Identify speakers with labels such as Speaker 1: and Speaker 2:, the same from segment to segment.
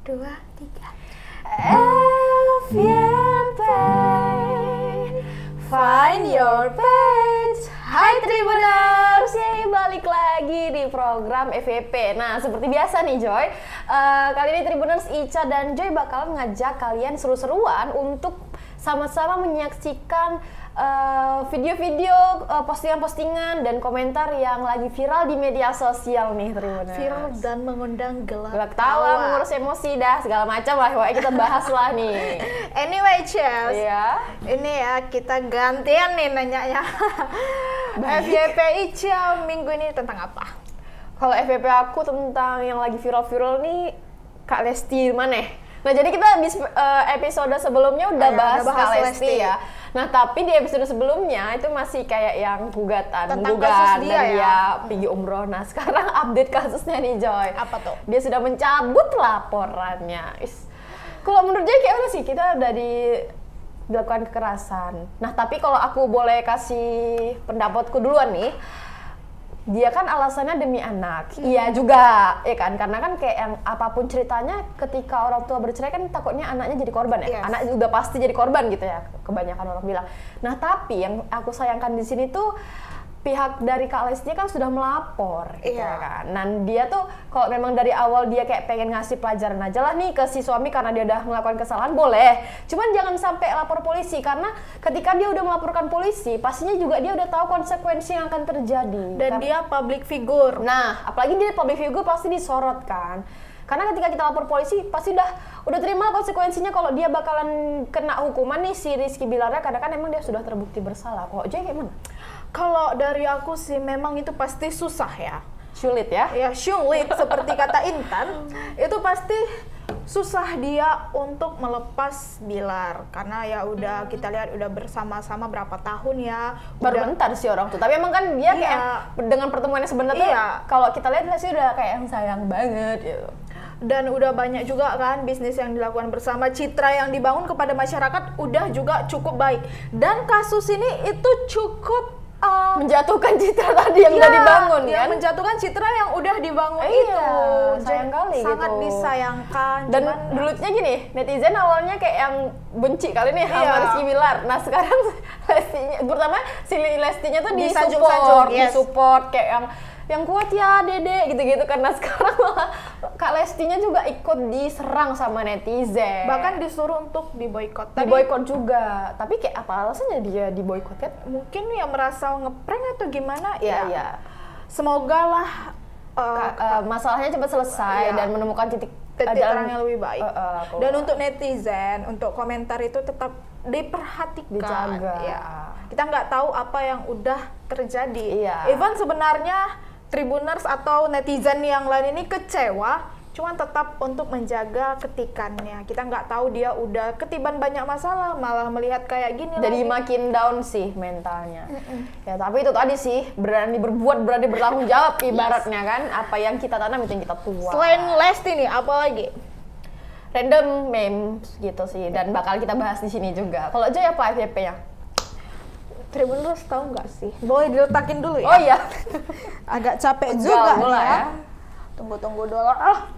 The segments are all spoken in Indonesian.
Speaker 1: 2, 3.
Speaker 2: FYP, find your page. Hai Tribuners, yeay, balik lagi di program FYP. Nah, seperti biasa nih Joy, kali ini Tribuners Ica dan Joy bakal ngajak kalian seru-seruan untuk sama-sama menyaksikan video-video, postingan-postingan dan komentar yang lagi viral di media sosial nih Tribuners.
Speaker 1: Viral dan mengundang gelak
Speaker 2: tawa, mengurus emosi dah, segala macam lah. Pokoknya kita bahas lah nih.
Speaker 1: Anyway, Chels,
Speaker 2: Iya.
Speaker 1: ini ya kita gantian nih nanyanya. FYP Ica minggu ini tentang apa?
Speaker 2: Kalau FYP aku tentang yang lagi viral-viral nih, Kak Lesti mana? Nah, jadi kita di episode sebelumnya udah bahas Kak Lesti ya. Nah, tapi di episode sebelumnya itu masih kayak yang gugatan,
Speaker 1: tentang
Speaker 2: menggugat
Speaker 1: kasus
Speaker 2: dan
Speaker 1: dia ya?
Speaker 2: dia pergi umroh. Nah, sekarang update kasusnya nih Joy.
Speaker 1: Apa tuh?
Speaker 2: Dia sudah mencabut laporannya. Kalau menurut Joy kayak mana sih? Kita udah dilakukan kekerasan. Nah, tapi kalau aku boleh kasih pendapatku duluan nih, dia kan alasannya demi anak. Iya juga, ya kan? Karena kan kayak yang apapun ceritanya, ketika orang tua bercerai kan takutnya anaknya jadi korban ya.
Speaker 1: Yes.
Speaker 2: Anak udah pasti jadi korban gitu ya, kebanyakan orang bilang. Nah, tapi yang aku sayangkan di sini tuh pihak dari Kak Lesti kan sudah melapor, gitu
Speaker 1: Iya.
Speaker 2: kan. Dan dia tuh kalau memang dari awal dia kayak pengen ngasih pelajaran aja lah nih ke si suami karena dia udah melakukan kesalahan, boleh. Cuman jangan sampai lapor polisi, karena ketika dia udah melaporkan polisi, pastinya juga dia udah tahu konsekuensi yang akan terjadi.
Speaker 1: Dan dia public figure.
Speaker 2: Nah, apalagi dia public figure pasti disorot kan. Karena ketika kita lapor polisi, pasti udah terima konsekuensinya kalau dia bakalan kena hukuman nih si Rizky Bilarnya, karena kan emang dia sudah terbukti bersalah. Kok Joy kayak mana?
Speaker 1: Kalau dari aku sih memang itu pasti susah ya.
Speaker 2: Sulit ya?
Speaker 1: Ya sulit seperti kata Intan, itu pasti susah dia untuk melepas Bilar karena ya udah kita lihat udah bersama-sama berapa tahun ya.
Speaker 2: Baru
Speaker 1: Udah,
Speaker 2: bentar sih orang tuh, tapi emang kan dia kayak dengan pertemuannya sebenarnya tuh
Speaker 1: Iya.
Speaker 2: kalau kita lihat sih udah kayak yang sayang banget gitu.
Speaker 1: dan udah banyak juga kan bisnis yang dilakukan bersama, citra yang dibangun kepada masyarakat udah juga cukup baik. Dan kasus ini itu cukup
Speaker 2: Menjatuhkan citra tadi yang udah dibangun
Speaker 1: ya,
Speaker 2: kan?
Speaker 1: menjatuhkan citra yang udah dibangun
Speaker 2: Iya,
Speaker 1: itu.
Speaker 2: sayang kali
Speaker 1: sangat
Speaker 2: gitu.
Speaker 1: disayangkan.
Speaker 2: Dan
Speaker 1: cuman,
Speaker 2: dulunya gini, netizen awalnya kayak yang benci kali nih sama
Speaker 1: Iya.
Speaker 2: Rizky Bilar. Nah sekarang Lestinya, terutama si Lestinya tuh
Speaker 1: Disanjung-sanjung, yes.
Speaker 2: disupport kayak yang kuat ya Dede gitu-gitu. Karena sekarang malah Kak Lestinya juga ikut diserang sama netizen.
Speaker 1: bahkan disuruh untuk diboikot.
Speaker 2: diboikot juga. Tapi kayak apa alasannya dia diboikot kan?
Speaker 1: Mungkin ya merasa ngeprank atau gimana
Speaker 2: Iya, iya.
Speaker 1: Semoga lah
Speaker 2: Masalahnya cepat selesai
Speaker 1: Iya.
Speaker 2: dan menemukan titik
Speaker 1: terang yang lebih baik.
Speaker 2: keluar.
Speaker 1: Dan untuk netizen, untuk komentar itu tetap diperhatikan.
Speaker 2: Dijaga.
Speaker 1: Ya. Kita nggak tahu apa yang udah terjadi.
Speaker 2: Iya.
Speaker 1: Even sebenarnya Tribuners atau netizen yang lain ini kecewa, cuman tetap untuk menjaga ketikannya. Kita nggak tahu dia udah ketiban banyak masalah, malah melihat kayak gini
Speaker 2: Jadi
Speaker 1: lagi.
Speaker 2: makin down sih mentalnya. Ya tapi itu tadi sih, berani berbuat, berani bertanggung jawab ibaratnya kan. Apa yang kita tanam itu yang kita tuai.
Speaker 1: Selain Lesti nih, apa lagi?
Speaker 2: Random memes gitu sih, dan bakal kita bahas di sini juga. Kalau Joy apa FYP-nya?
Speaker 1: Tribuners tahu nggak sih? Boleh diletakin dulu ya?
Speaker 2: Oh iya.
Speaker 1: Agak capek
Speaker 2: Pegal
Speaker 1: juga
Speaker 2: bola
Speaker 1: nih
Speaker 2: ya.
Speaker 1: Tunggu dulu.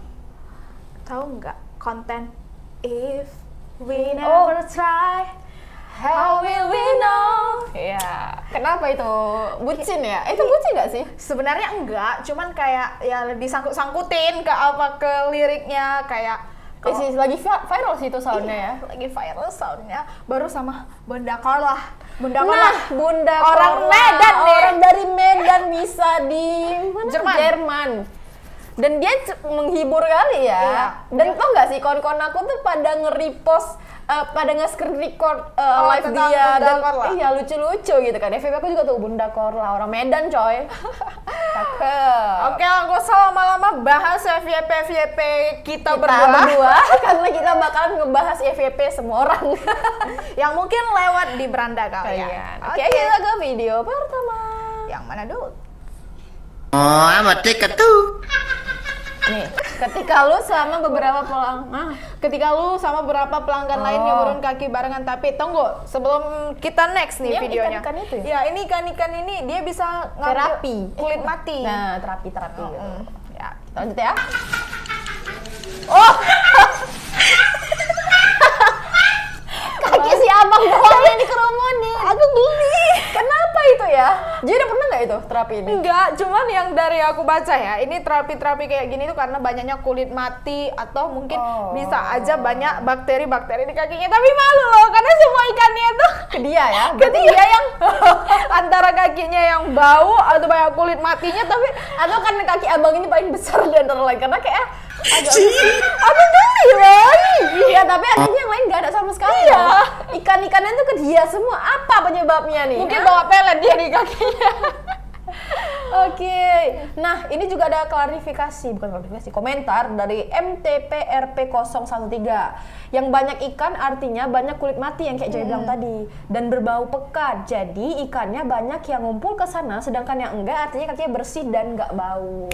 Speaker 1: Tahu nggak konten If We
Speaker 2: Oh.
Speaker 1: Never Try,
Speaker 2: How will we know? Iya. Kenapa itu? Bucin ya? Itu bucin nggak sih?
Speaker 1: sebenarnya enggak, cuman kayak ya disangkut-sangkutin ke liriknya kayak
Speaker 2: Lagi viral sih itu soundnya ya.
Speaker 1: lagi viral soundnya baru sama Bunda Carla. Bunda
Speaker 2: Nah,
Speaker 1: Carla
Speaker 2: Bunda
Speaker 1: orang
Speaker 2: Carla,
Speaker 1: Medan nih.
Speaker 2: orang dari Medan bisa di mana?
Speaker 1: Jerman.
Speaker 2: Jerman. Dan dia menghibur kali ya.
Speaker 1: Iya.
Speaker 2: Dan tau nggak sih kawan-kawan aku tuh pada nge-repost, pada nge-screen record live
Speaker 1: tentang
Speaker 2: dia.
Speaker 1: Bunda
Speaker 2: Dan
Speaker 1: Carla.
Speaker 2: iya lucu-lucu gitu kan. FYP aku juga tuh Bunda Carla, orang Medan coy. Cakep.
Speaker 1: Oke, nggak usah lama-lama bahas FYP kita
Speaker 2: Kita
Speaker 1: berdua.
Speaker 2: berdua karena kita bakalan ngebahas FYP semua orang.
Speaker 1: Yang mungkin lewat di beranda kalian.
Speaker 2: Kalian. Oke, kita ke video pertama.
Speaker 1: Yang mana dulu?
Speaker 3: Oh, amat tiket tuh.
Speaker 2: Nih, ketika lu sama beberapa
Speaker 1: Ketika lu sama beberapa pelanggan lain yang turun kaki barengan, tapi tunggu sebelum kita next nih
Speaker 2: Ini yang
Speaker 1: videonya.
Speaker 2: ikan-ikan itu ya?
Speaker 1: Ya, ini ikan-ikan ini dia bisa ngambil
Speaker 2: Terapi.
Speaker 1: kulit mati.
Speaker 2: Nah, terapi gitu.
Speaker 1: Ya.
Speaker 2: Ya, kita lanjut ya. Oh, abang doang yang dikerumunin.
Speaker 1: Aku geli.
Speaker 2: Kenapa itu ya? Jadi udah pernah nggak itu terapi ini?
Speaker 1: Enggak, cuman yang dari aku baca ya, ini terapi-terapi kayak gini tuh karena banyaknya kulit mati atau mungkin bisa aja banyak bakteri-bakteri di kakinya. Tapi malu loh, karena semua ikannya tuh
Speaker 2: Ke dia ya?
Speaker 1: ke dia yang antara kakinya yang bau atau banyak kulit matinya, tapi
Speaker 2: Atau karena kaki abang ini paling besar di antara lain karena kayak agak aku geli loh. Iya, tapi adanya yang lain nggak ada sama sekali.
Speaker 1: Iya.
Speaker 2: Loh. Ikan-ikannya tuh ke dia semua. Apa penyebabnya nih?
Speaker 1: mungkin bawa pelet dia di kakinya.
Speaker 2: Oke, nah ini juga ada bukan klarifikasi, komentar dari MTPRP013. Yang banyak ikan artinya banyak kulit mati yang kayak Joy bilang tadi, dan berbau pekat. Jadi ikannya banyak yang ngumpul ke sana, sedangkan yang enggak artinya kakinya bersih dan nggak bau.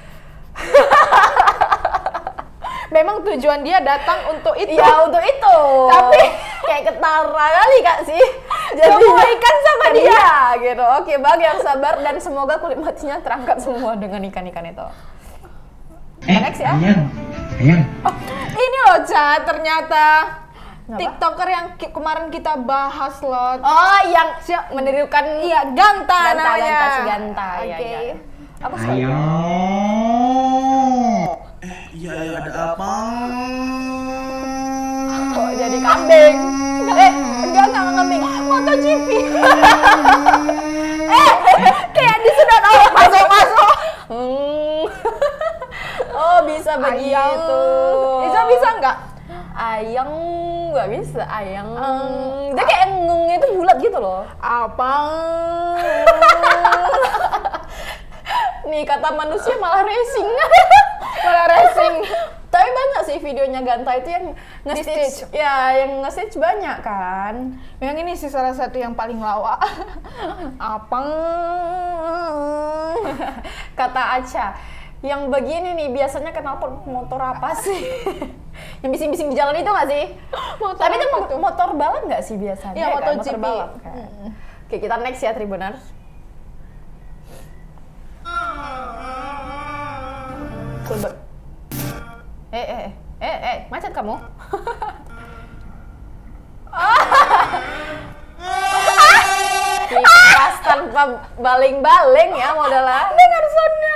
Speaker 1: Memang tujuan dia datang untuk itu.
Speaker 2: Ya untuk itu.
Speaker 1: Tapi
Speaker 2: kayak ketara kali Kak sih.
Speaker 1: semua ikan sama dia.
Speaker 2: Gitu. Oke, Bang yang sabar dan semoga kulit matinya terangkat semua dengan ikan-ikan itu. Next ya.
Speaker 3: Ayang.
Speaker 1: Ini loh, Ca, ternyata
Speaker 2: Kenapa?
Speaker 1: TikToker yang kemarin kita bahas loh.
Speaker 2: Oh, yang menirukan
Speaker 1: Iya, Ganta namanya.
Speaker 2: si Ganta.
Speaker 1: Oke.
Speaker 2: Iya. Aku suka.
Speaker 3: Iya, ada apa?
Speaker 2: Kok jadi kambing? Enggak kambing. MotoGP.
Speaker 1: Kayak disedot masuk.
Speaker 2: Oh, bisa begitu.
Speaker 1: Bisa nggak?
Speaker 2: Ayang nggak bisa, ayang. Dia kayak ngungnya itu bulat gitu loh.
Speaker 1: Apa?
Speaker 2: Nih kata manusia malah racing.
Speaker 1: Malah racing.
Speaker 2: Tapi banyak sih videonya Ganta itu yang nge-stitch.
Speaker 1: Di-stitch.
Speaker 2: Ya, yang nge-stitch banyak kan.
Speaker 1: Yang ini sih salah satu yang paling lawak. Apa?
Speaker 2: Kata Aca, yang begini nih biasanya knalpot motor apa sih? Yang bising-bising di jalan itu nggak sih? Tapi itu motor balap nggak sih biasanya?
Speaker 1: Iya,
Speaker 2: kan?
Speaker 1: MotoGP.
Speaker 2: Motor balap kan. Oke, kita next ya Tribuners. Coba. Macet kamu? Kipas tanpa baling-baling ya modelnya.
Speaker 1: Dengar soundnya.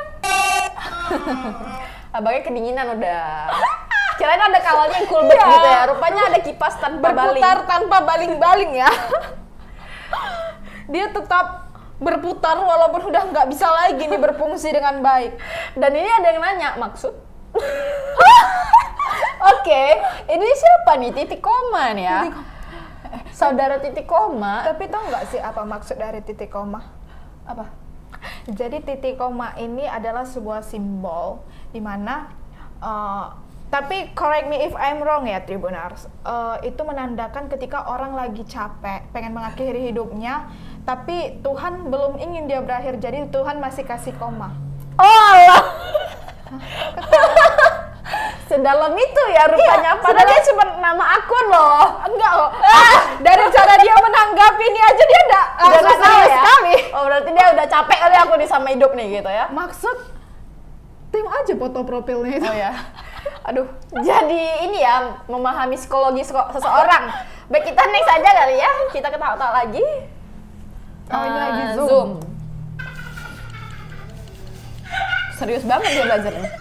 Speaker 2: Abangnya kedinginan udah. Kirain ada kawalnya yang cool banget gitu ya. Rupanya ada kipas tanpa baling.
Speaker 1: Berputar tanpa baling-baling ya. Dia tetap berputar walaupun udah nggak bisa lagi nih berfungsi dengan baik.
Speaker 2: Dan ini ada yang nanya, maksud? Oke, ini siapa nih? Titik koma nih ya. Saudara titik koma.
Speaker 1: Tapi tahu nggak sih apa maksud dari titik koma?
Speaker 2: Apa?
Speaker 1: Jadi titik koma ini adalah sebuah simbol di mana tapi correct me if I'm wrong ya Tribuners, itu menandakan ketika orang lagi capek, pengen mengakhiri hidupnya, tapi Tuhan belum ingin dia berakhir, jadi Tuhan masih kasih koma.
Speaker 2: Oh Allah. Sedalam itu ya rupanya.
Speaker 1: Iya,
Speaker 2: Padahal dia cuma nama akun loh.
Speaker 1: Enggak loh. Dari cara dia menanggapi ini aja dia
Speaker 2: Udah
Speaker 1: langsung
Speaker 2: nggak tahu
Speaker 1: serius
Speaker 2: ya?
Speaker 1: sekali.
Speaker 2: Oh berarti dia udah capek kali aku nih sama hidup nih gitu ya.
Speaker 1: Maksud tim aja foto profilnya itu.
Speaker 2: Oh ya. Aduh, jadi ini ya memahami psikologi seseorang. Baik, kita next aja kali ya. Kita ketawa-tawa lagi.
Speaker 1: Oh, ini lagi
Speaker 2: Zoom.
Speaker 1: Zoom.
Speaker 2: Serius banget dia belajarnya.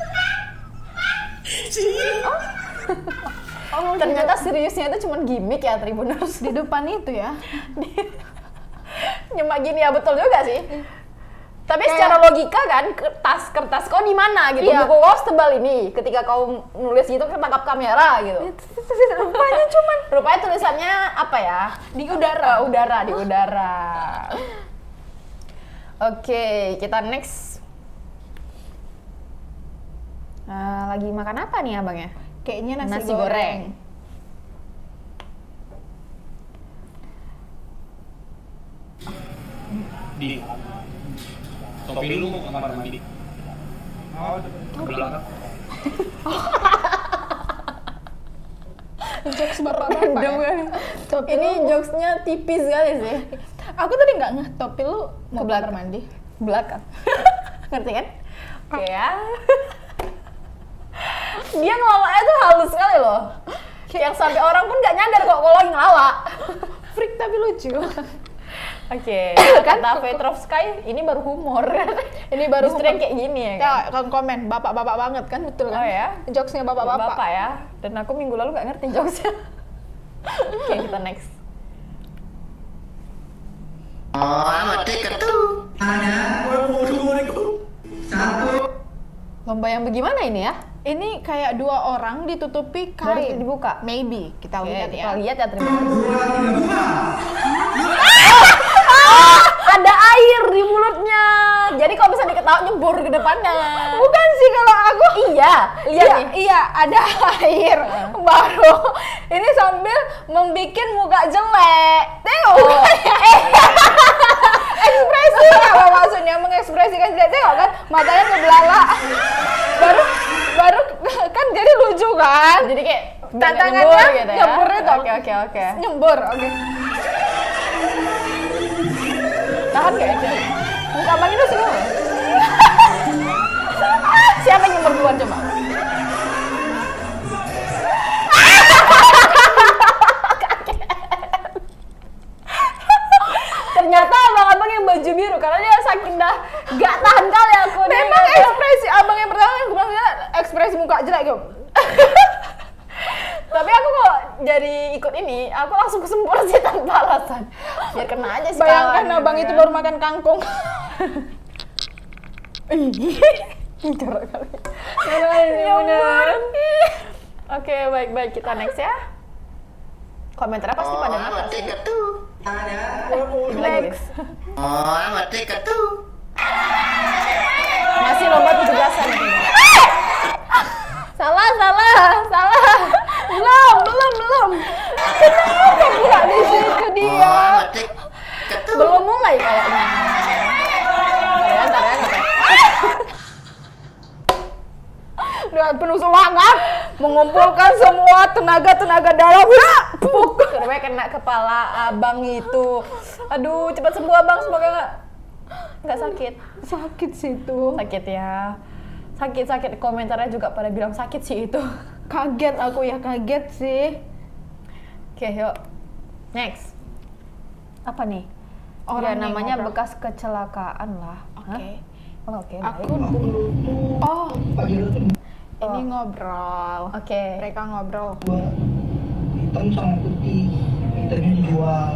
Speaker 2: Oh, ternyata seriusnya itu cuma gimmick ya Tribuners.
Speaker 1: Di depan itu ya.
Speaker 2: Nyemak gini ya, betul juga sih. Tapi
Speaker 1: Kayak-
Speaker 2: secara logika kan, kertas kau di mana gitu.
Speaker 1: Iya.
Speaker 2: Buku kau setebal ini. Ketika kau nulis gitu ketangkap kamera gitu.
Speaker 1: Rupanya cuman
Speaker 2: Rupanya tulisannya apa ya?
Speaker 1: di udara.
Speaker 2: Di udara. Oke, kita next. Lagi makan apa nih abangnya?
Speaker 1: Kayaknya
Speaker 2: Nasi goreng.
Speaker 4: Di topi lu mau ke kamar mandi. Ke belakang.
Speaker 1: Jokes bapak-bapak ya. Topi
Speaker 2: Ini
Speaker 1: lu-
Speaker 2: jokesnya tipis kali sih.
Speaker 1: Aku tadi nggak ngeh topi lu mau
Speaker 2: Ke belakang.
Speaker 1: kamar mandi.
Speaker 2: Belakang. Ngerti kan? Oke ya. Dia ngelawaknya tuh halus sekali loh. Yang sampai orang pun nggak nyadar kok kalau lagi ngelawak.
Speaker 1: tapi lucu.
Speaker 2: Oke, kata Petrovsky ini baru humor.
Speaker 1: Ini baru
Speaker 2: Justru yang kayak gini ya kan?
Speaker 1: Ya, kan komen bapak-bapak banget kan, betul kan?
Speaker 2: Oh ya?
Speaker 1: Jokesnya bapak-bapak.
Speaker 2: Bapak ya. Dan aku minggu lalu gak ngerti jokesnya. Oke, kita next. Lomba yang bagaimana ini ya?
Speaker 1: Ini kayak 2 orang ditutupi
Speaker 2: Baru
Speaker 1: kain.
Speaker 2: dibuka.
Speaker 1: Maybe kita
Speaker 2: Oke,
Speaker 1: lihat
Speaker 2: kita
Speaker 1: ya.
Speaker 2: lihat ya, terima kasih. Ada air di mulutnya. Jadi kalau bisa diketahui nyembur ke depannya.
Speaker 1: Bukan sih kalau aku.
Speaker 2: Iya, lihat
Speaker 1: Iya,
Speaker 2: nih.
Speaker 1: iya, ada air baru. Ini sambil membikin muka jelek. Tengok mukanya. Ekspresi apa maksudnya mengekspresikan jelek, tengok kan matanya ngebelalak. Baru kan jadi lucu kan?
Speaker 2: Jadi kayak
Speaker 1: Tantangannya
Speaker 2: nyembur gitu ya.
Speaker 1: nyemburnya tuh.
Speaker 2: Oke.
Speaker 1: Nyembur, oke.
Speaker 2: Tahan gak itu? Muka abang itu semua. Siapa yang nyembur duluan coba? Ternyata abang-abang yang baju biru karena dia saking dah gak tahan kali aku.
Speaker 1: Memang ekspresi abang yang pertama yang gue bilang ekspresi muka jelek gitu.
Speaker 2: Tapi aku kok jadi ikut ini, aku langsung kesempur sih tanpa alasan. Biar kena aja sih.
Speaker 1: Bayangkan
Speaker 2: kawan,
Speaker 1: abang
Speaker 2: gitu
Speaker 1: itu
Speaker 2: kan.
Speaker 1: baru makan kangkung.
Speaker 2: Jorok kali.
Speaker 1: Nyembur.
Speaker 2: Oke, baik kita next ya. Komentarnya pasti pada atas.
Speaker 1: Next.
Speaker 2: Masih lomba 17-an ini. Salah. Belum.
Speaker 1: Kenapa pula di situ dia?
Speaker 2: Belum mulai kayaknya. Ya, ntar ya.
Speaker 1: Dengan penuh semangat mengumpulkan semua tenaga dalam.
Speaker 2: Karena kena kepala abang itu. Aduh, cepat sembuh abang, semoga nggak sakit.
Speaker 1: Sakit sih itu.
Speaker 2: Sakit ya. Sakit. Komentarnya juga pada bilang sakit sih itu.
Speaker 1: Kaget aku ya, kaget sih.
Speaker 2: Oke, yuk. Next. Apa nih?
Speaker 1: Orang
Speaker 2: ya,
Speaker 1: yang
Speaker 2: namanya
Speaker 1: ngobrol.
Speaker 2: bekas kecelakaan lah.
Speaker 1: Oke.
Speaker 2: Hah? Oke,
Speaker 1: Aku
Speaker 2: baik.
Speaker 1: Oh,
Speaker 2: Oh.
Speaker 1: ini ngobrol.
Speaker 2: Oke.
Speaker 1: Mereka ngobrol.
Speaker 3: Gua hitam sama putih, hitamnya dijual.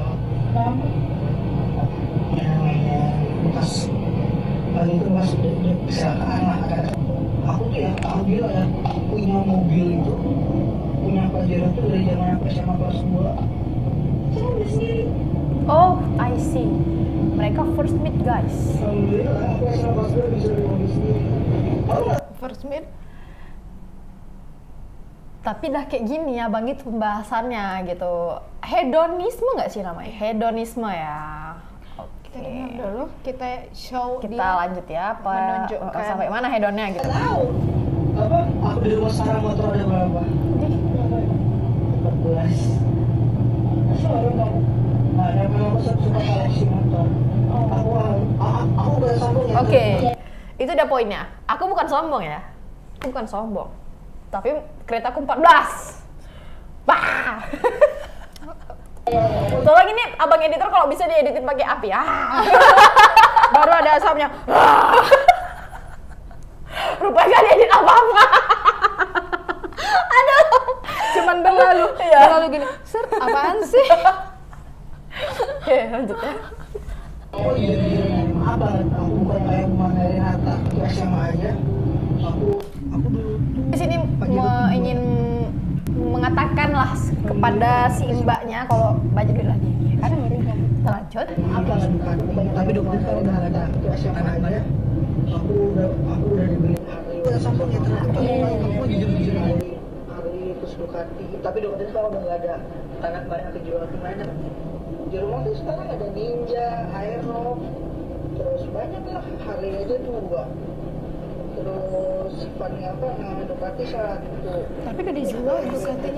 Speaker 3: Yang bekas paling itu mas kecelakaan lah kan. Aku tuh ya, aku bilang ya, punya mobil itu, punya pelajaran tuh dari zaman aku SMA kelas 2. Saya udah sendiri.
Speaker 2: Oh, I see. Mereka first meet guys.
Speaker 3: Alhamdulillah, aku SMA kelas 2 bisa beli mobil sendiri. Tahu nggak?
Speaker 1: First meet.
Speaker 2: Tapi dah kayak gini ya bang, itu pembahasannya gitu. Hedonisme nggak sih namanya? Hedonisme ya. Oke.
Speaker 1: Kita dengar dulu, kita show
Speaker 2: Kita
Speaker 1: dia.
Speaker 2: lanjut ya, apa
Speaker 1: menunjukkan.
Speaker 2: sampai mana hedonnya gitu.
Speaker 3: Tahu. Apa? Aku di rumah sekarang motor ada berapa? 14. Masa orang kamu? Nah, dan memang aku suka koleksi motor. Aku udah sombong ya.
Speaker 2: Oke, itu udah poinnya. Aku bukan sombong ya. Aku bukan sombong. Tapi keretaku 14. Bah. Tolong ini abang editor kalau bisa dieditin pakai api ya.
Speaker 1: Baru ada asapnya.
Speaker 2: Rupanya gak diedit apa-apa.
Speaker 1: Cuman berlalu.
Speaker 2: Iya.
Speaker 1: Berlalu gini. Ser, apaan sih?
Speaker 2: Oke, lanjut ya.
Speaker 3: Aku jadi apa? Aku bukan kayak Mandarin Hatta di SMA aja. Aku dulu
Speaker 2: Di sini ingin mengatakan lah kepada si mbaknya kalau banyak duit lagi. Kan lanjut.
Speaker 3: apa bukan tapi dokter kalau udah ada itu SMA aja. Aku udah dibeli Harley. Udah sombong ya ternyata. Aku jujur Harley terus Ducati. Tapi dokter sekarang udah nggak ada. Tangan banyak kejual gimana? Di rumah tuh sekarang ada Ninja, Aerox, terus banyak lah Harley aja tuh gua. Terus Fanny apa namanya Ducati satu.
Speaker 1: Tapi gak dijual Ducatinya.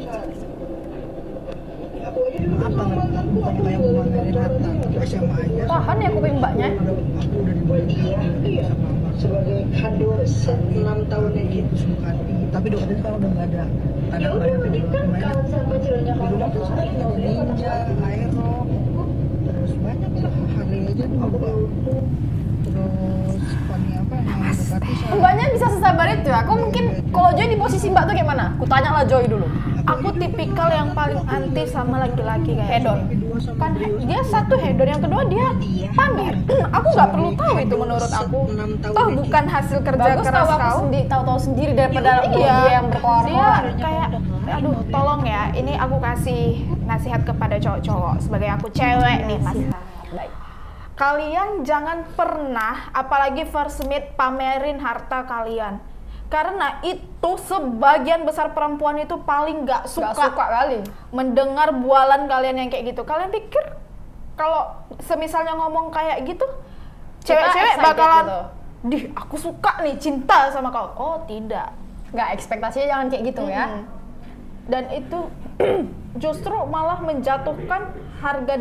Speaker 3: Aku aja dulu apa mantanku aku kayak Mandarin Hatta SMA aja.
Speaker 2: Tahan ya kuping mbaknya.
Speaker 3: Aku udah dibeli dia iya sebagai handle 6 tahun lagi Sukati. Tapi dokternya sekarang udah nggak ada.
Speaker 5: Ya udah meningkatkan sama ceweknya
Speaker 3: Di rumah tuh saya mau ninja, aero, terus banyak lah Harley aja juga. Terus Fanny apa yang Ducati saya.
Speaker 2: Mbaknya bisa sesabar itu ya. Aku mungkin kalau Joy di posisi Mbak tuh gimana? Aku tanya lah Joy dulu.
Speaker 1: Aku tipikal yang paling anti sama laki-laki kayak
Speaker 2: Hedon.
Speaker 1: kan dia satu hedon, yang kedua dia pamer. Aku nggak perlu tahu itu menurut aku. Toh bukan hasil kerja
Speaker 2: Bagus
Speaker 1: keras
Speaker 2: tahu aku
Speaker 1: kau.
Speaker 2: tahu sendiri daripada
Speaker 1: Iya,
Speaker 2: dia yang berkoar.
Speaker 1: dia kayak, aduh tolong ya, ini aku kasih nasihat kepada cowok-cowok sebagai aku cewek nih mas.
Speaker 2: Baik.
Speaker 1: Kalian jangan pernah, apalagi first meet, pamerin harta kalian. Karena itu sebagian besar perempuan itu paling gak
Speaker 2: Gak
Speaker 1: suka
Speaker 2: suka kali.
Speaker 1: mendengar bualan kalian yang kayak gitu. Kalian pikir kalau semisalnya ngomong kayak gitu, cewek-cewek
Speaker 2: excited
Speaker 1: bakalan,
Speaker 2: gitu.
Speaker 1: Dih, aku suka nih, cinta sama kau. Oh, tidak.
Speaker 2: Nggak, ekspektasinya jangan kayak gitu ya.
Speaker 1: Dan itu justru malah menjatuhkan harga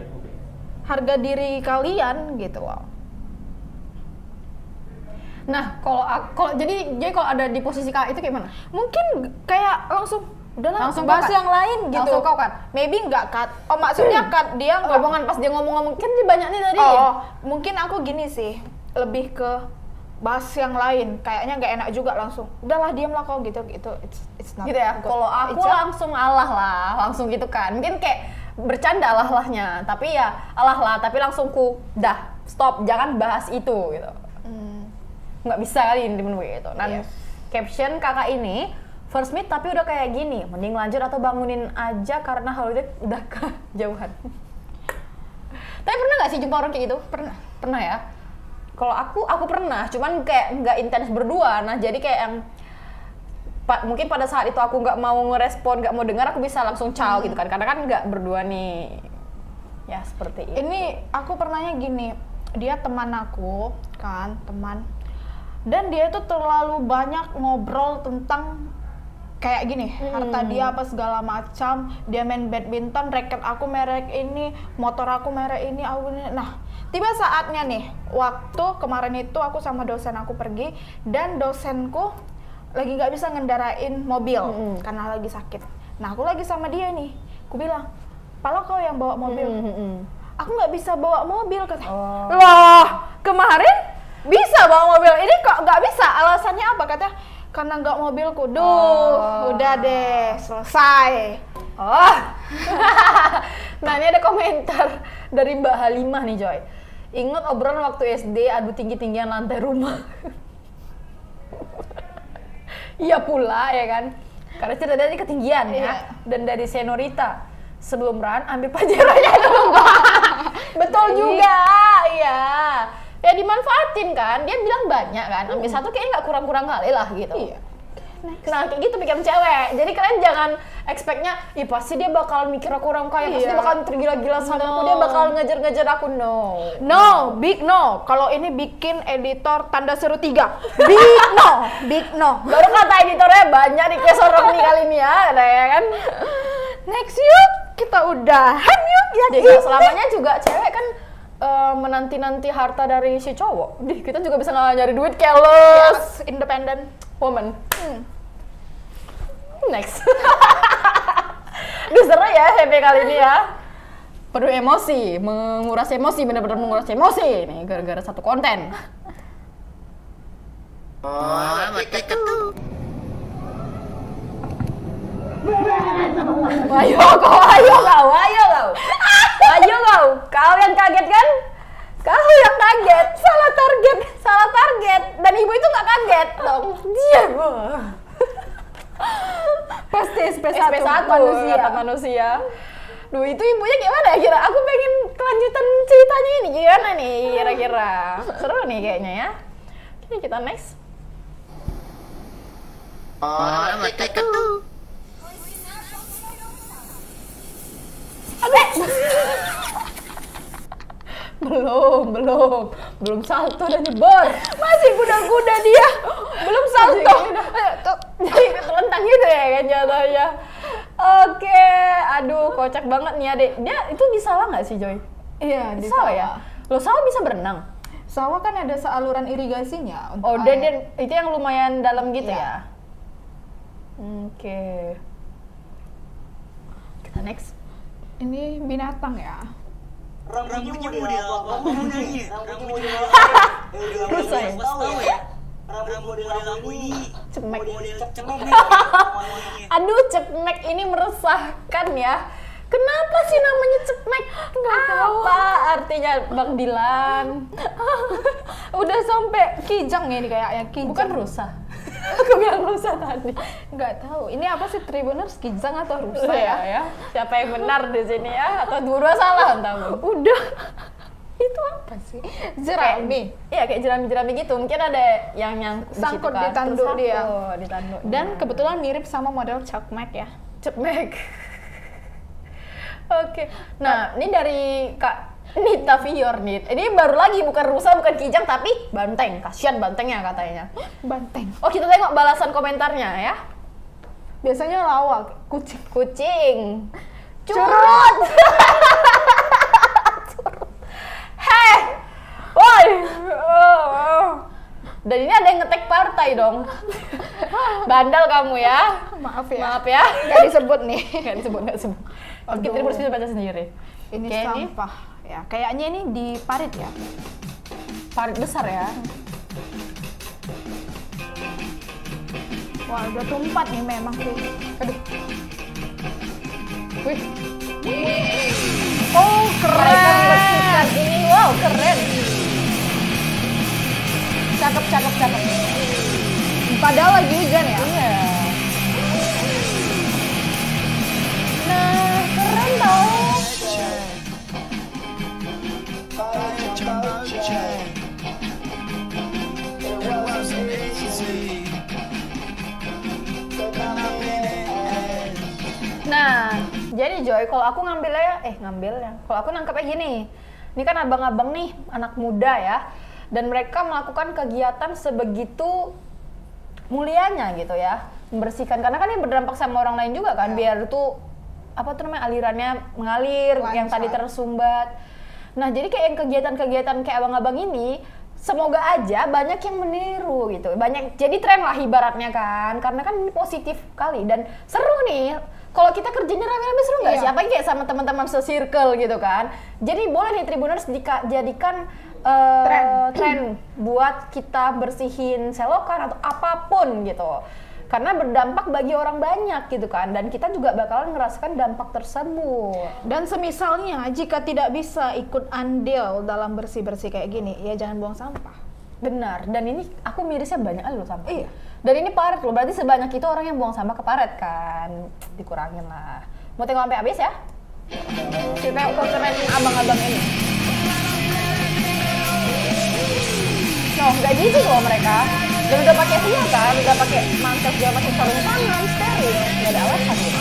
Speaker 1: diri kalian gitu loh.
Speaker 2: Nah, kalau jadi kalau ada di posisi Kak itu kayak mana?
Speaker 1: Mungkin kayak langsung udahlah
Speaker 2: Langsung
Speaker 1: bahas
Speaker 2: kau cut?
Speaker 1: yang lain gitu.
Speaker 2: Langsung kau cut?
Speaker 1: Maybe nggak cut. Oh, maksudnya cut dia nggak.
Speaker 2: Omongan pas dia ngomong-ngomong kan dia banyak nih tadi.
Speaker 1: Oh, mungkin aku gini sih, lebih ke bahas yang lain. Kayaknya nggak enak juga langsung. Udahlah diamlah kau gitu. It's not
Speaker 2: Gitu ya.
Speaker 1: good.
Speaker 2: Kalau aku
Speaker 1: It's
Speaker 2: langsung alah lah, langsung gitu kan. Mungkin kayak bercanda alah-lahnya, tapi ya alah lah, tapi langsung dah stop, jangan bahas itu gitu. Nggak bisa kali ini dipenuhi gitu. Dan
Speaker 1: Yes.
Speaker 2: caption kakak ini first meet tapi udah kayak gini, mending lanjut atau bangunin aja karena holiday udah kejauhan. Tapi pernah nggak sih jumpa orang kayak gitu? Pernah ya. Kalau aku pernah, cuman kayak nggak intens berdua. Nah jadi kayak yang mungkin pada saat itu aku nggak mau ngerespon, nggak mau dengar, aku bisa langsung ciao gitu kan, karena kan nggak berdua nih. Ya seperti itu.
Speaker 1: Ini aku pernahnya gini, dia teman aku kan, teman. Dan dia itu terlalu banyak ngobrol tentang kayak gini, harta dia apa segala macam. Dia main badminton, raket aku merek ini, motor aku merek ini, aku ini. Nah, tiba saatnya nih, waktu kemarin itu aku sama dosen aku pergi, dan dosenku lagi nggak bisa ngendarain mobil karena lagi sakit. Nah, aku lagi sama dia nih, aku bilang, "Pala kau yang bawa mobil." Aku nggak bisa bawa mobil, kata. Loh, kemarin bisa bawa mobil, ini kok nggak bisa? Alasannya apa? Katanya karena nggak mobilku. Duh, udah deh, selesai.
Speaker 2: Oh. Nah, ini ada komentar dari Mbak Halimah nih, Joy. Ingat obrolan waktu SD adu tinggi-tinggian lantai rumah. Iya pula ya kan. Karena cerita dari ketinggian ya.
Speaker 1: Iya.
Speaker 2: Dan dari seniorita. Sebelum run ambil pajarannya dulu. Betul juga. Iya. Ya dimanfaatin kan. Dia bilang banyak kan. Ambil satu kayaknya nggak kurang-kurang kali lah gitu.
Speaker 1: Iya.
Speaker 2: Nah kayak gitu pikiran cewek. Jadi kalian jangan expect-nya, ih pasti dia bakal mikir aku orang kaya, pasti
Speaker 1: Iya.
Speaker 2: dia bakal tergila-gila sama aku, dia bakal ngejar-ngejar aku.
Speaker 1: No, big no. Kalau ini bikin editor tanda seru 3. Big no, big no.
Speaker 2: Baru kata editornya banyak di case orang nih kali ini ya kan.
Speaker 1: Next yuk, kita udahan yuk ya.
Speaker 2: Jadi nggak selamanya juga cewek kan menanti-nanti harta dari si cowok. Dih, kita juga bisa nyari duit careless.
Speaker 1: Yes, independent
Speaker 2: Woman. Next. Duh seru ya happy kali ini ya. Penuh emosi, menguras emosi, bener-bener menguras emosi nih gara-gara satu konten. Ayo kau, kau yang kaget kan? Kau yang kaget, salah target, dan ibu itu nggak kaget dong. Dia
Speaker 1: pasti SP1
Speaker 2: manusia. Duh itu ibunya gimana ya kira? Aku pengen kelanjutan ceritanya ini gimana nih kira-kira? Seru nih kayaknya ya. Oke kita next. Belum salto dan nyebar.
Speaker 1: masih kuda-kuda dia. Belum salto.
Speaker 2: Jadi kelentang gitu ya kan jatuhnya. Oke, aduh kocak banget nih adek. Dia itu di sawah nggak sih Joy?
Speaker 1: Iya,
Speaker 2: Di sawah ya? Lo sawah bisa berenang?
Speaker 1: Sawah kan ada saluran irigasinya untuk
Speaker 2: Oh, dan
Speaker 1: air.
Speaker 2: itu yang lumayan dalam gitu
Speaker 1: Iya.
Speaker 2: ya? Oke. Kita next.
Speaker 1: Ini binatang ya.
Speaker 3: Rambutnya model apa? Kamu nanya, rambutnya model apa?
Speaker 2: Rusa ya?
Speaker 3: Tahu ya? Rambut model aku ini
Speaker 2: Cemek.
Speaker 3: model cemek.
Speaker 2: Aduh, cepmek ini meresahkan ya. Kenapa sih namanya cepmek? Apa artinya Bang Dilan?
Speaker 1: Udah sampai kijang ya ini kayaknya kijang.
Speaker 2: Bukan rusa. Aku bilang rusa tadi.
Speaker 1: Nggak tahu. Ini apa sih Tribuners, kijang atau rusa
Speaker 2: Ya,
Speaker 1: ya?
Speaker 2: Siapa yang benar di sini ya? Atau dua salah entah.
Speaker 1: Udah. Itu apa sih? Jerami.
Speaker 2: Iya, kayak jerami-jerami gitu. Mungkin ada yang di
Speaker 1: Sangkut
Speaker 2: situ kan.
Speaker 1: di tanduk
Speaker 2: Tersangkut
Speaker 1: dia.
Speaker 2: di tanduk.
Speaker 1: Dan kebetulan mirip sama model cakmek ya.
Speaker 2: cepmek. Oke. Nah, ini dari Kak Nita Fior nih. Ini baru lagi, bukan rusa, bukan kijang, tapi banteng. Kasian bantengnya katanya.
Speaker 1: Banteng.
Speaker 2: Oh, kita tengok balasan komentarnya ya.
Speaker 1: Biasanya lawak, kucing.
Speaker 2: Kucing. Curut. Curut. Heh. Woi. Dan ini ada yang ngetek partai dong. Bandel kamu ya.
Speaker 1: Maaf ya.
Speaker 2: Maaf ya.
Speaker 1: Nggak disebut nih.
Speaker 2: Nggak disebut.
Speaker 1: Aduh.
Speaker 2: Kita bisa baca sendiri.
Speaker 1: Ini
Speaker 2: Oke, ini
Speaker 1: sampah. Ya, kayaknya ini di parit ya.
Speaker 2: parit besar ya.
Speaker 1: Wah, udah tumpat nih memang sih. Aduh.
Speaker 2: Wih.
Speaker 1: Oh,
Speaker 2: Mereka membersihkan ini. Wow, keren.
Speaker 1: Cakep, cakep, cakep. Padahal lagi hujan ya.
Speaker 2: Iya. Nah, keren tau. Nah, jadi Joy, kalau aku ngambilnya, kalau aku nangkepnya gini, ini kan abang-abang nih, anak muda ya, dan mereka melakukan kegiatan sebegitu mulianya gitu ya, membersihkan, karena kan ini berdampak sama orang lain juga kan, biar tuh apa tuh namanya alirannya mengalir,
Speaker 1: Lancar.
Speaker 2: yang tadi tersumbat. Nah, jadi kayak yang kegiatan-kegiatan kayak abang-abang ini, semoga aja banyak yang meniru gitu, banyak jadi tren lah ibaratnya kan, karena kan ini positif kali dan seru nih. Kalau kita kerjanya rame-rame seru nggak
Speaker 1: Iya.
Speaker 2: sih? Apalagi kayak sama teman-teman se-circle gitu kan. Jadi boleh nih Tribuners jadikan tren buat kita bersihin selokan atau apapun gitu. Karena berdampak bagi orang banyak gitu kan. Dan kita juga bakalan ngerasakan dampak tersebut.
Speaker 1: Dan semisalnya jika tidak bisa ikut andil dalam bersih-bersih kayak gini, ya jangan buang sampah.
Speaker 2: Benar. Dan ini aku mirisnya banyak loh sampah.
Speaker 1: Iya.
Speaker 2: Dan ini paret loh. Berarti sebanyak itu orang yang buang sampah ke paret kan. Dikurangin lah. Mau tengok sampai habis ya? Kita tengok keren abang-abang ini. Noh, nggak gitu loh mereka. Dan udah pakai kan, udah pakai mantel, udah pakai sarung tangan, steril, nggak ada alasan gitu.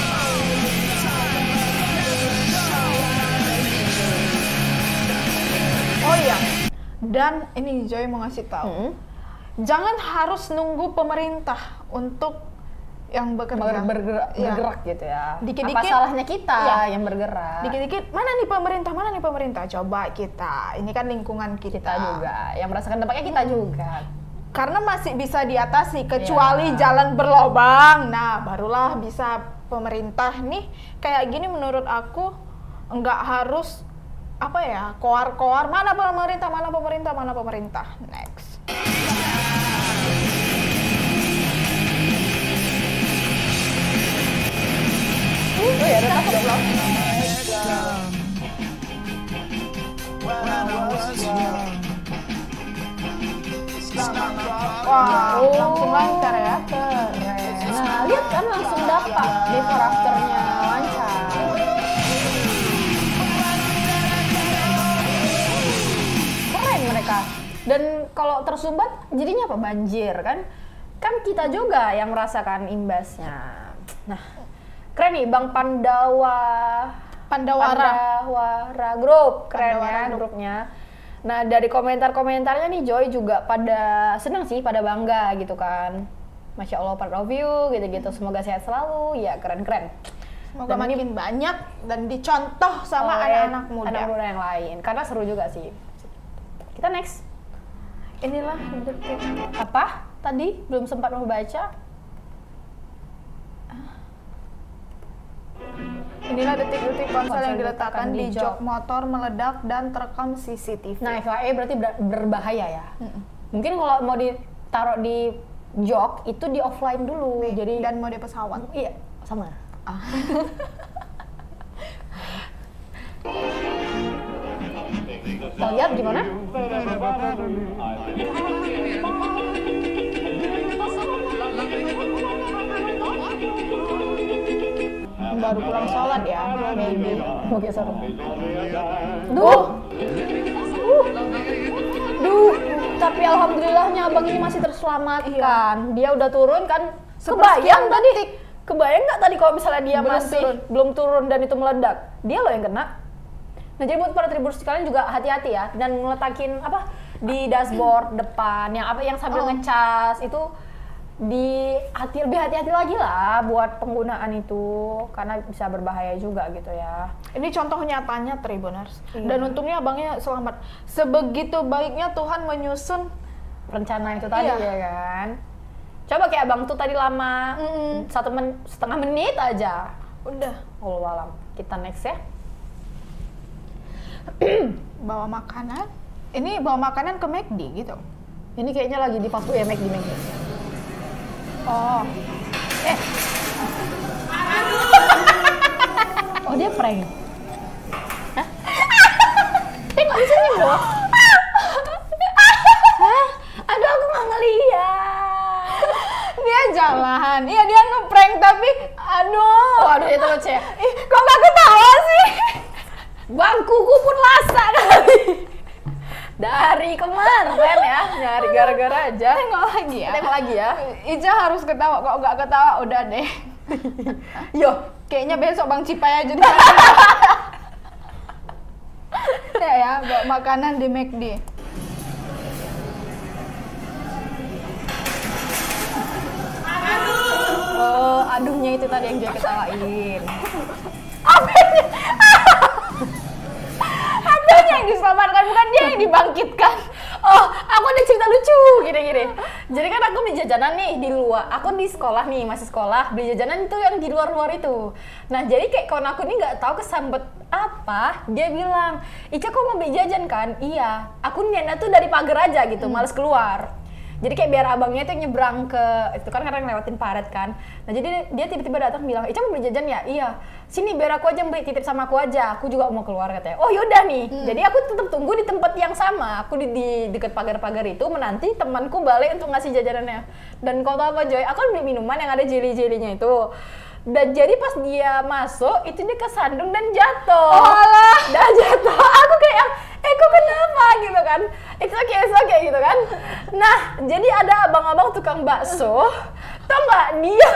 Speaker 1: Oh iya. Dan ini Joy mau ngasih tahu. Jangan harus nunggu pemerintah untuk yang bekerja.
Speaker 2: Bergerak,
Speaker 1: Iya.
Speaker 2: bergerak gitu ya.
Speaker 1: Dikit-dikit,
Speaker 2: apa salahnya kita
Speaker 1: iya.
Speaker 2: yang bergerak?
Speaker 1: Dikit-dikit, mana nih pemerintah? Coba kita. Ini kan lingkungan kita.
Speaker 2: Kita juga, yang merasakan dampaknya kita juga.
Speaker 1: Karena masih bisa diatasi, kecuali
Speaker 2: Iya.
Speaker 1: jalan berlobang. Nah, barulah bisa pemerintah nih. Kayak gini menurut aku, nggak harus apa ya, koar-koar. Mana pemerintah. Next.
Speaker 2: Oh ya, udah takut loh.
Speaker 1: Wah, langsung lancar ya.
Speaker 2: Keren. Nah, lihat kan langsung dapat before afternya lancar. Keren mereka. Dan kalau tersumbat jadinya apa? Banjir kan? Kan kita juga yang merasakan imbasnya. Nah, keren nih Bang Pandawara Group, keren
Speaker 1: Pandawara
Speaker 2: ya
Speaker 1: Group.
Speaker 2: grupnya. Nah, dari komentar-komentarnya nih Joy juga pada senang sih, pada bangga gitu kan. Masya Allah, proud of you, gitu-gitu. Semoga sehat selalu, ya keren-keren.
Speaker 1: Semoga
Speaker 2: Dan ini
Speaker 1: makin banyak dan dicontoh sama
Speaker 2: oleh
Speaker 1: anak-anak muda.
Speaker 2: anak muda yang lain, karena seru juga sih. Kita next.
Speaker 1: Inilah detik.
Speaker 2: Apa? Tadi belum sempat membaca.
Speaker 1: Inilah detik-detik ponsel
Speaker 2: Ponsel
Speaker 1: yang diletakkan di
Speaker 2: jok
Speaker 1: jok motor meledak dan terekam CCTV.
Speaker 2: Nah, FYI berarti berbahaya ya. Mungkin kalau mau ditaruh di jok itu di offline dulu. Jadi
Speaker 1: dan mode pesawat.
Speaker 2: iya, sama. Kita lihat gimana?
Speaker 1: Baru pulang sholat ya, maybe.
Speaker 2: Oke, seru. Duh. Duh, tapi alhamdulillahnya abang ini masih terselamatkan. Dia udah turun kan. Kebayang tadi. Kebayang nggak tadi kalau misalnya dia belum turun dan itu meledak? Dia loh yang kena. Nah, jadi buat para tribuners sekalian juga hati-hati ya, dan ngeletakin apa di dashboard depan yang sambil ngecas itu lebih hati-hati lagi lah buat penggunaan itu, karena bisa berbahaya juga gitu ya.
Speaker 1: Ini contoh nyatanya Tribuners. Dan untungnya abangnya selamat. Sebegitu baiknya Tuhan menyusun
Speaker 2: Rencana itu tadi ya kan. Coba kayak abang tuh tadi lama 1,5 menit aja.
Speaker 1: Udah
Speaker 2: Wallahualam. Kita next ya.
Speaker 1: bawa makanan. Ini bawa makanan ke McD gitu.
Speaker 2: Ini kayaknya lagi di fast food ya, McD.
Speaker 1: Oh,
Speaker 2: Oh, dia prank. Hah? Dia nggak bisa nyebrang. Aduh, aku nggak ngeliat.
Speaker 1: dia jalan. Iya, dia ngeprank tapi aduh.
Speaker 2: Waduh, itu lucu ya.
Speaker 1: Ih, kok gak ketawa sih?
Speaker 2: Bangkuku pun lasak kali. Dari kemarin ya, nyari gara-gara aja.
Speaker 1: Tengok lagi ya.
Speaker 2: Tengok lagi ya.
Speaker 1: Ica harus ketawa, kok gak ketawa udah deh.
Speaker 2: Yo,
Speaker 1: Kayaknya besok Bang Cipai aja nih. Ya, bawa makanan di McD.
Speaker 2: oh, aduhnya itu tadi yang dia ketawain.
Speaker 1: Apanya yang diselamatkan, bukan dia yang dibangkitkan.
Speaker 2: Oh, aku ada cerita lucu gini-gini. Jadi kan aku beli jajanan nih di luar. Aku di sekolah nih, masih sekolah. Beli jajanan itu yang di luar-luar itu. Nah, jadi kayak kawan aku nih nggak tahu kesambet apa. Dia bilang, Ica kok mau beli jajan kan? Iya. Aku niatnya tuh dari pagar aja gitu, males keluar. Jadi kayak biar abangnya tuh nyebrang ke itu kan kadang lewatin paret kan. Nah jadi dia tiba-tiba datang bilang, Ica mau beli jajan ya? Iya. Sini biar aku aja beli, titip sama aku aja. Aku juga mau keluar katanya. Oh yaudah nih. Jadi aku tetap tunggu di tempat yang sama. Aku di dekat pagar-pagar itu menanti temanku balik untuk ngasih jajanannya. Dan kau tahu apa Joy? Aku kan beli minuman yang ada jelly-jellynya itu. Dan jadi pas dia masuk, itu dia kesandung dan jatuh.
Speaker 1: Alah.
Speaker 2: Dan jatuh. Aku kayak, kok kenapa gitu kan? It's okay gitu kan. Nah, jadi ada abang-abang tukang bakso. Tau nggak dia?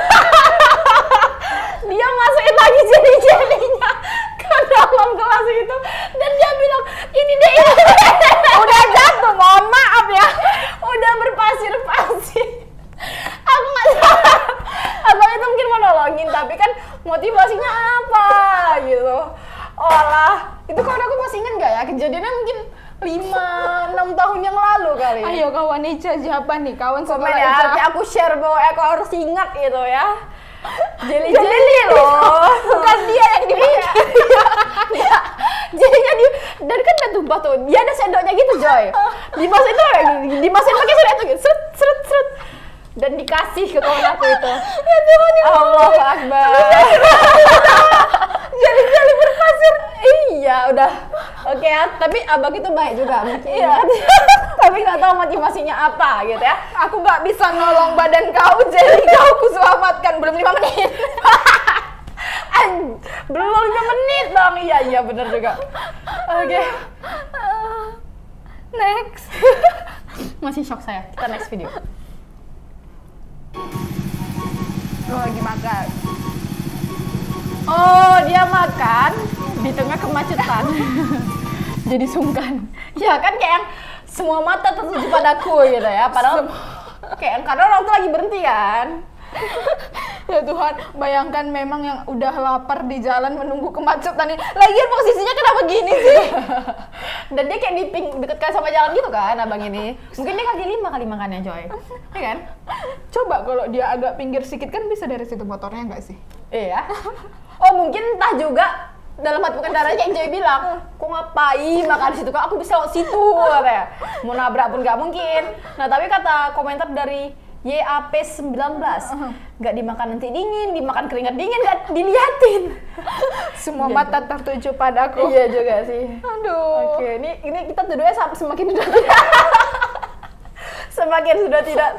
Speaker 2: Dia masukin lagi jelly-jellynya ke dalam gelas itu. Dan dia bilang, ini deh.
Speaker 1: Udah jatuh, mohon maaf ya.
Speaker 2: Udah berpasir-pasir. Aku nggak tahu. Abang itu mungkin mau nolongin, tapi kan motivasinya apa gitu. Olah, itu kalau aku masih inget nggak ya kejadiannya mungkin 5-6 tahun yang lalu kali.
Speaker 1: Ayo kawan Ica, siapa nih kawan
Speaker 2: Komen
Speaker 1: sekolah
Speaker 2: ya,
Speaker 1: Ica?
Speaker 2: nanti aku share bahwa aku harus ingat gitu ya. Jelly loh.
Speaker 1: Bukan dia yang dipakai.
Speaker 2: Iya. Jadinya dan kan udah tumpah tuh. Dia ada sendoknya gitu, Joy. Dimasukin tuh dimasukin pakai sendok tuh gitu. Seret. Dan dikasih ke kawan aku itu.
Speaker 1: Ya Tuhan,
Speaker 2: Allahu Akbar.
Speaker 1: Jeli-jeli berpasir.
Speaker 2: Iya, udah. Oke ya, tapi abang itu baik juga mungkin.
Speaker 1: Iya.
Speaker 2: Tapi nggak tahu motivasinya apa gitu ya.
Speaker 1: Aku nggak bisa nolong badan kau, jadi kau kuselamatkan belum 5 menit.
Speaker 2: Belum 5 menit dong. Iya bener juga. Oke.
Speaker 1: Next.
Speaker 2: Masih shock saya. Kita next video.
Speaker 1: Lo lagi makan.
Speaker 2: Oh, dia makan di tengah kemacetan. Jadi sungkan. Ya kan kayak yang semua mata tertuju padaku gitu ya. Padahal kayak yang karena orang tuh lagi berhenti kan.
Speaker 1: Ya Tuhan, bayangkan memang yang udah lapar di jalan menunggu kemacetan ini. Lagian posisinya kenapa gini sih?
Speaker 2: Dan dia kayak di deket kan sama jalan gitu kan abang ini. Mungkin dia kaki 5 kali makannya Joy. Iya kan?
Speaker 1: Coba kalau dia agak pinggir sedikit kan bisa dari situ motornya nggak sih?
Speaker 2: Iya. Oh mungkin entah juga dalam hati kendaraan kayak Joy bilang, kok ngapain makan di situ? Kok aku bisa lewat situ katanya. Mau nabrak pun nggak mungkin. Nah tapi kata komentar dari YAP19, nggak dimakan nanti dingin, dimakan keringat dingin, nggak diliatin.
Speaker 1: Semua mata tertuju padaku.
Speaker 2: Iya juga sih.
Speaker 1: Aduh.
Speaker 2: Oke, ini kita duduknya semakin sudah semakin sudah tidak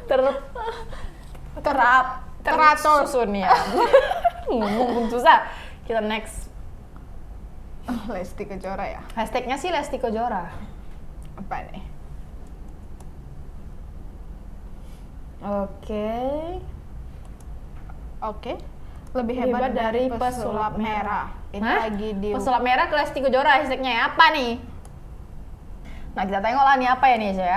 Speaker 1: teratur.
Speaker 2: susun ya. Ngomong susah. Kita next.
Speaker 1: Lesti Kejora ya.
Speaker 2: Hashtagnya sih Lesti Kejora.
Speaker 1: Apa nih? Oke. Lebih hebat dari pesulap merah. Ini
Speaker 2: Hah?
Speaker 1: lagi di
Speaker 2: Pesulap merah ke Lesti Kejora, hashtagnya ya apa nih? Nah kita tengok lah nih apa ya nih saya.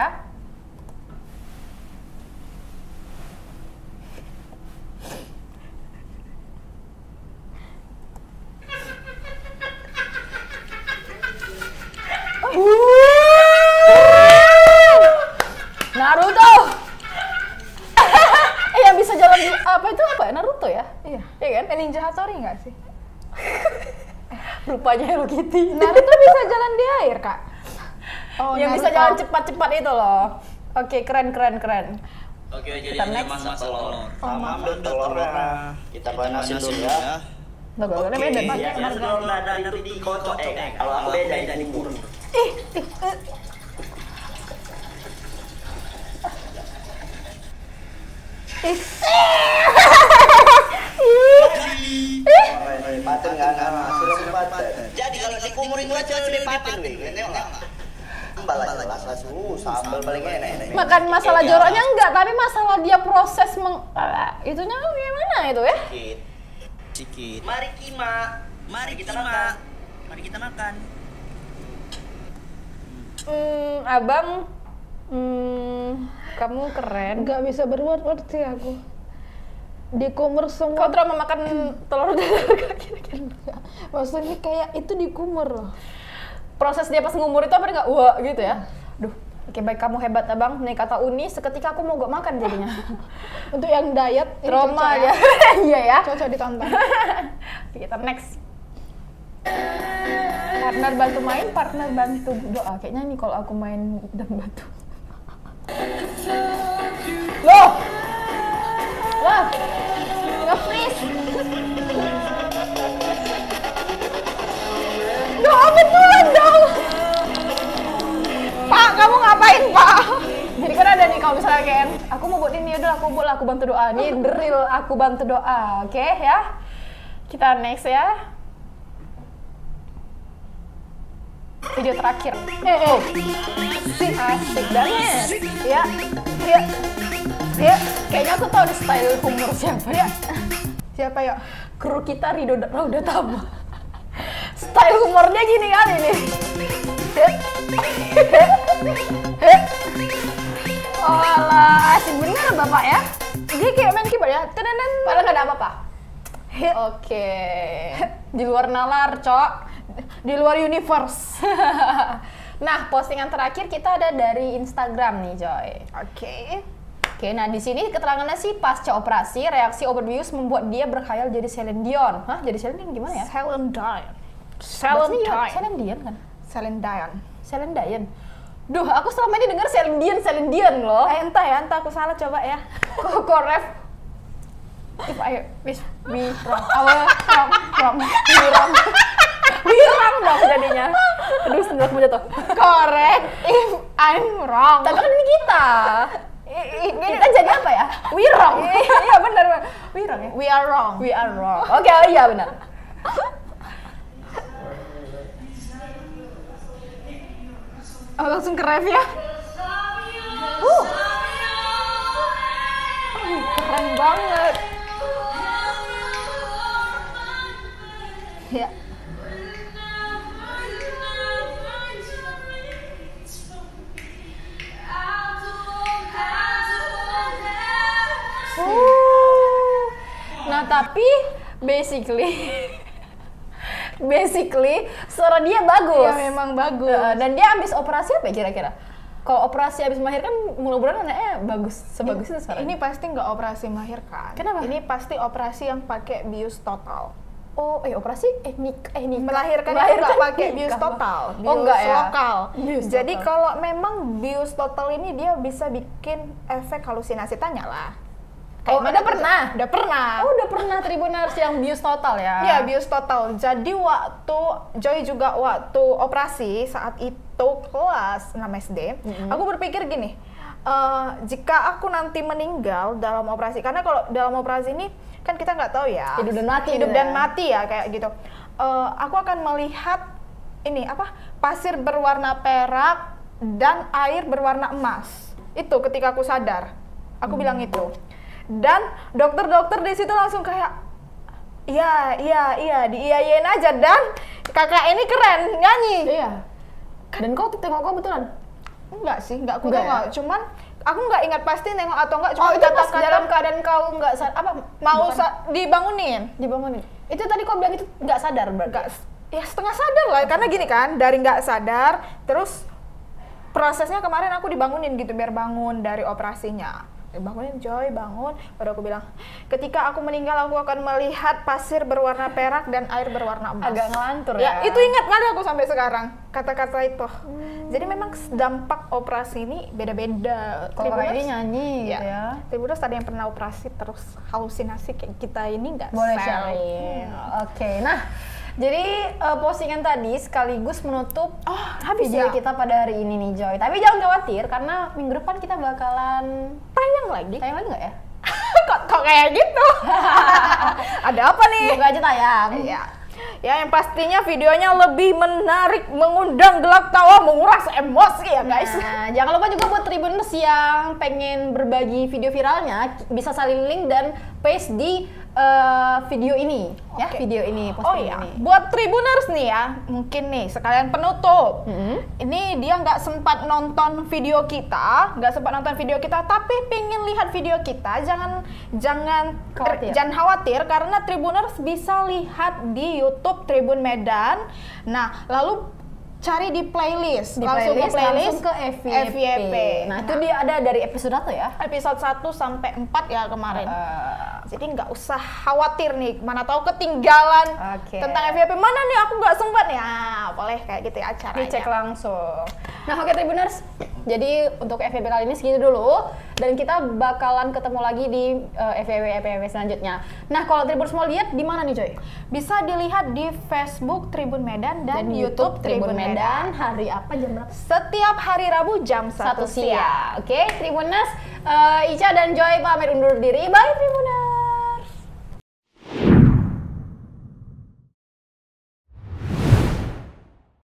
Speaker 2: Naruto. Yang bisa jalan apa itu apa? Naruto ya?
Speaker 1: Iya.
Speaker 2: Iya kan?
Speaker 1: Ninja Hattori nggak sih?
Speaker 2: Rupanya Hello Kitty.
Speaker 1: Naruto bisa jalan di air, Kak. Oh,
Speaker 2: yang bisa
Speaker 1: Naruto.
Speaker 2: jalan cepat-cepat itu loh. Oke, keren.
Speaker 4: Oke, jadi
Speaker 2: Kita next.
Speaker 4: masak telur.
Speaker 3: Sama ambil telurnya. Kita panasin dulu ya.
Speaker 2: Nggak beda
Speaker 3: Iya,
Speaker 2: banget.
Speaker 3: ya sebelum ada itu dikocok kalau aku beda ini kubur. Paten nggak sudah paten. Jadi kalau dikumur itu aja udah paten nih, nggak? Sambal aja lah, sambal paling enak.
Speaker 2: Makan masalah joroknya enggak, tapi masalah dia proses itunya gimana itu ya?
Speaker 3: Sikit. Mari kita makan. Mari kita makan.
Speaker 2: Abang, kamu keren.
Speaker 1: Nggak bisa berbuat sih aku. Dikumur semua.
Speaker 2: Kau trauma makan telur dadar kira-kira?
Speaker 1: Maksudnya kayak itu dikumur loh.
Speaker 2: Proses dia pas ngumur itu apa enggak? Wah gitu ya. Duh, oke baik kamu hebat abang. Nih kata Uni, seketika aku mau gak makan jadinya.
Speaker 1: Untuk yang diet ini
Speaker 2: Trauma
Speaker 1: cocok
Speaker 2: ya. Iya ya.
Speaker 1: Cocok ditonton.
Speaker 2: Kita next. Partner bantu main, partner bantu doa. Kayaknya nih kalau aku main dan batu. Loh! Wah! Nge-freeze! Doa betulan dong! Pak, kamu ngapain Pak? Jadi kan ada nih kalau misalnya kayak aku mau buat ini, yaudah aku bantu doa. Ini drill aku bantu doa, oke ya? Kita next ya. Video terakhir. Asik banget. Ya. Kayaknya aku tahu nih style humor siapa ya.
Speaker 1: Siapa ya?
Speaker 2: Kru kita Rido Rauda Tama. Style humornya gini kali nih. Oh alah, asik bener bapak ya. Dia kayak main keyboard ya. Tenan. Padahal nggak ada apa-apa. Oke. Di luar nalar, Cok.
Speaker 1: Di luar universe.
Speaker 2: Nah, postingan terakhir kita ada dari Instagram nih, Joy. Oke, nah di sini keterangannya sih pasca operasi, reaksi overuse membuat dia berkhayal jadi Celine Dion. Hah? Jadi Celine Dion gimana ya?
Speaker 1: Celine Dion.
Speaker 2: Celine Dion kan?
Speaker 1: Celine Dion.
Speaker 2: Celine Dion. Duh, aku selama ini denger Celine Dion loh.
Speaker 1: Entah aku salah coba ya.
Speaker 2: Kok ref? If I wish we wrong. Wirang dong jadinya. Aduh, sebelah kamu jatuh.
Speaker 1: Correct if I'm wrong.
Speaker 2: Tapi kan ini kita. Kita jadi apa ya? Wirang. Iya benar. Wirang ya?
Speaker 1: We are wrong.
Speaker 2: We are wrong. Oke, iya benar.
Speaker 1: Oh, langsung ke ref ya.
Speaker 2: Keren banget.
Speaker 1: Ya.
Speaker 2: tapi basically suara dia bagus.
Speaker 1: Ya memang bagus.
Speaker 2: Dan dia habis operasi apa ya kira-kira? Kalau operasi habis melahirkan mudah-mudahan anaknya bagus, sebagus itu suaranya.
Speaker 1: Ini pasti nggak operasi melahirkan.
Speaker 2: Kenapa?
Speaker 1: Ini pasti operasi yang pakai bius total.
Speaker 2: Oh, operasi
Speaker 1: Melahirkan itu nggak pakai bius total, bius
Speaker 2: enggak ya?
Speaker 1: lokal.
Speaker 2: Bius
Speaker 1: Jadi
Speaker 2: total.
Speaker 1: kalau memang bius total ini dia bisa bikin efek halusinasi, tanyalah.
Speaker 2: Oh, udah pernah?
Speaker 1: Udah pernah.
Speaker 2: Oh, udah pernah Tribuners yang bius total ya?
Speaker 1: Iya, bius total. Jadi waktu Joy juga waktu operasi saat itu kelas 6 SD, aku berpikir gini, jika aku nanti meninggal dalam operasi, karena kalau dalam operasi ini kan kita nggak tahu ya,
Speaker 2: Hidup dan mati
Speaker 1: hidup
Speaker 2: gitu
Speaker 1: dan
Speaker 2: ya.
Speaker 1: mati ya kayak gitu. Aku akan melihat ini apa, pasir berwarna perak dan air berwarna emas. Itu ketika aku sadar, aku bilang itu. Dan dokter-dokter di situ langsung kayak, iya, diiyain aja. Dan kakak ini keren nyanyi.
Speaker 2: Iya. Dan kau tengok kau betulan?
Speaker 1: Enggak sih, enggak aku
Speaker 2: Enggak
Speaker 1: nengok.
Speaker 2: ya?
Speaker 1: Cuman aku nggak ingat pasti nengok atau enggak.
Speaker 2: Oh,
Speaker 1: Cuma
Speaker 2: itu pas
Speaker 1: kata-kata
Speaker 2: dalam keadaan kau nggak apa?
Speaker 1: mau
Speaker 2: bukan,
Speaker 1: dibangunin.
Speaker 2: dibangunin. Itu tadi kau bilang itu nggak sadar berarti?
Speaker 1: Enggak, ya setengah sadar lah. Karena gini kan, dari nggak sadar, terus prosesnya kemarin aku dibangunin gitu biar bangun dari operasinya. Bangunin, Joy, bangun. Baru aku bilang, ketika aku meninggal aku akan melihat pasir berwarna perak dan air berwarna emas.
Speaker 2: Agak ngelantur
Speaker 1: Ya,
Speaker 2: ya.
Speaker 1: itu ingat kali aku sampai sekarang kata-kata itu. Jadi memang dampak operasi ini beda-beda.
Speaker 2: Kalau kayak ini
Speaker 1: Tribuners,
Speaker 2: nyanyi gitu ya.
Speaker 1: Tribuners ada yang pernah operasi terus halusinasi kayak kita ini nggak?
Speaker 2: Boleh
Speaker 1: Sel.
Speaker 2: sharing. Oke, nah jadi postingan tadi sekaligus menutup
Speaker 1: habis
Speaker 2: video
Speaker 1: ya?
Speaker 2: kita pada hari ini nih Joy. Tapi jangan khawatir karena minggu depan kita bakalan
Speaker 1: Tayang lagi?
Speaker 2: tayang lagi nggak ya?
Speaker 1: kok kayak gitu? Ada apa nih?
Speaker 2: Semoga aja tayang.
Speaker 1: Ya. Ya, yang pastinya videonya lebih menarik, mengundang gelak tawa, menguras emosi ya guys.
Speaker 2: Nah, jangan lupa juga buat Tribuners yang pengen berbagi video viralnya bisa salin link dan paste di video ini, ya
Speaker 1: Oke.
Speaker 2: video ini,
Speaker 1: Oh
Speaker 2: posting
Speaker 1: iya,
Speaker 2: ini.
Speaker 1: buat Tribuners nih ya, mungkin nih sekalian penutup.
Speaker 2: Mm-hmm.
Speaker 1: Ini dia nggak sempat nonton video kita, tapi pengen lihat video kita, jangan khawatir karena Tribuners bisa lihat di YouTube Tribun Medan. Nah, lalu cari di playlist, langsung
Speaker 2: ke FYP. Nah, itu dia ada dari episode 1 ya.
Speaker 1: Episode 1 sampai 4 ya kemarin. Jadi nggak usah khawatir nih, mana tahu ketinggalan
Speaker 2: Oke.
Speaker 1: tentang FYP. Mana nih aku nggak sempat ya, boleh kayak gitu ya caranya.
Speaker 2: Dicek langsung. Nah, oke Tribuners. Jadi untuk FYP kali ini segitu dulu dan kita bakalan ketemu lagi di FYP selanjutnya. Nah, kalau Tribuners mau lihat di mana nih, Joy?
Speaker 1: Bisa dilihat di Facebook Tribun Medan dan YouTube Tribun Medan.
Speaker 2: Hari apa jam berapa?
Speaker 1: Setiap hari Rabu jam 1
Speaker 2: 1
Speaker 1: siang.
Speaker 2: siang. Oke, Tribuners, Ica dan Joy pamit undur diri. Bye Tribuners.